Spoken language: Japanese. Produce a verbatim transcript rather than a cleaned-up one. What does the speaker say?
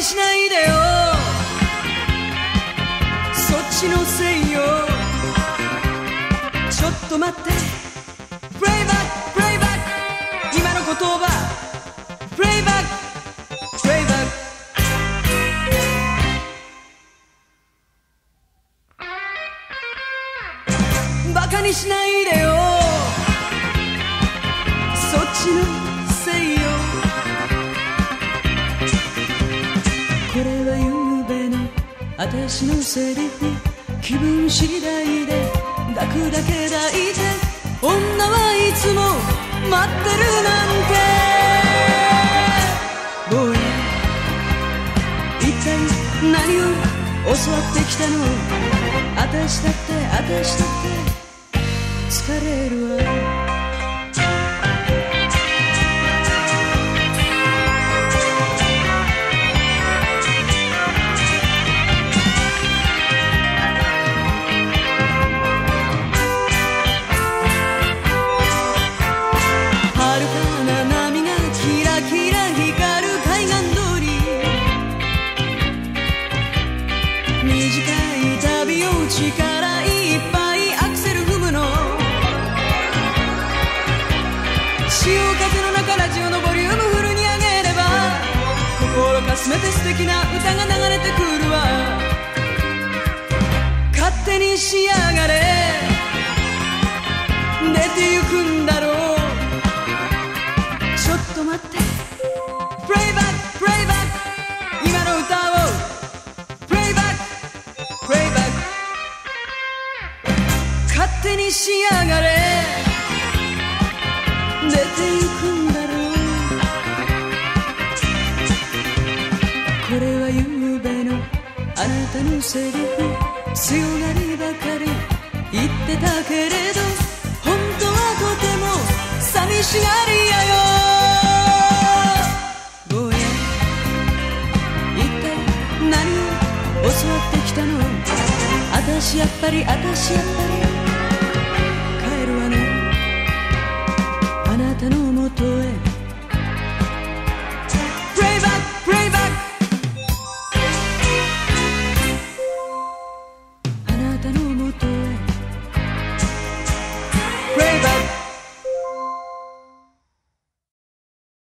しないでよ、そっちのせいよ。ちょっと待って、プレイバックプレイバック、今の言葉プレイバックプレイバック。バカにしないでよ、そっちのせいよ。これはゆうべの私のセリフ、気分次第で抱くだけ抱いて、女はいつも待ってるなんて。坊や、一体何を教わってきたの。私だって私だって疲れるわ。力いっぱいアクセル踏むの。潮風の中ラジオのボリュームフルに上げれば、心かすめて素敵な歌が流れてくるわ。勝手にしやがれ、出てゆくんだろう。ちょっと待って、プレイバックプレイバック、今の歌をプレイバックプレイバック。勝手にしやがれ、出てゆくんだろう。これはゆうべのあなたのセリフ、強がりばかり言ってたけれど、本当はとても寂しがりやよ。坊や、一体何を教わってきたの。私やっぱり私やっぱり帰るわね、あなたのもとへ。